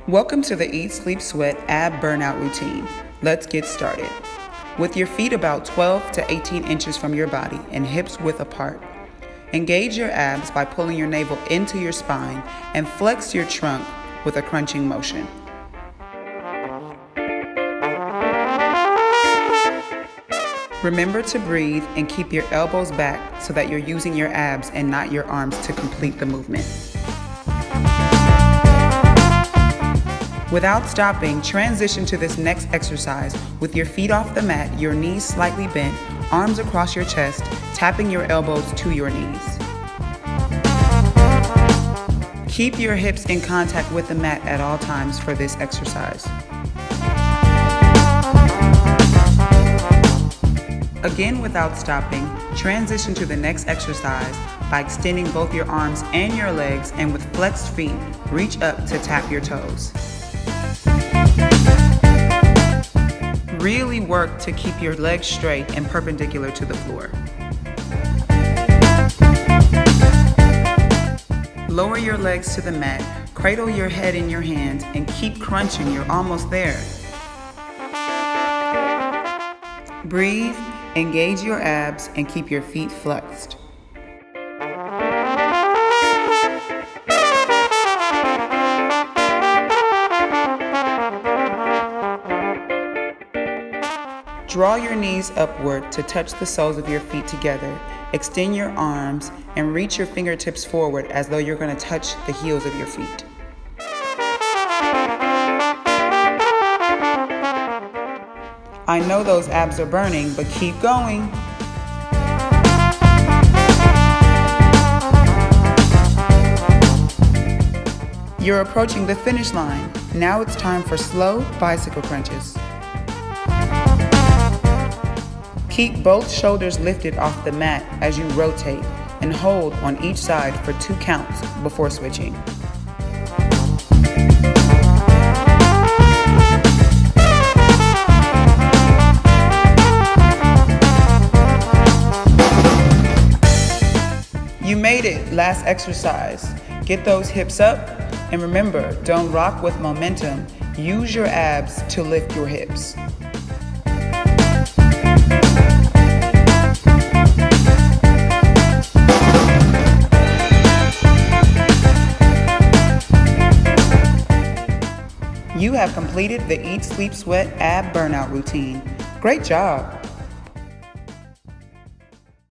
Welcome to the Eat, Sleep, Sweat ab burnout routine. Let's get started. With your feet about 12 to 18 inches from your body and hips width apart, engage your abs by pulling your navel into your spine and flex your trunk with a crunching motion. Remember to breathe and keep your elbows back so that you're using your abs and not your arms to complete the movement. Without stopping, transition to this next exercise with your feet off the mat, your knees slightly bent, arms across your chest, tapping your elbows to your knees. Keep your hips in contact with the mat at all times for this exercise. Again, without stopping, transition to the next exercise by extending both your arms and your legs, and with flexed feet, reach up to tap your toes. Really work to keep your legs straight and perpendicular to the floor. Lower your legs to the mat, cradle your head in your hands, and keep crunching. You're almost there. Breathe, engage your abs, and keep your feet flexed. Draw your knees upward to touch the soles of your feet together. Extend your arms and reach your fingertips forward as though you're going to touch the heels of your feet. I know those abs are burning, but keep going. You're approaching the finish line. Now it's time for slow bicycle crunches. Keep both shoulders lifted off the mat as you rotate and hold on each side for 2 counts before switching. You made it, last exercise. Get those hips up, and remember, don't rock with momentum. Use your abs to lift your hips. You have completed the Eat, Sleep, Sweat ab burnout routine. Great job!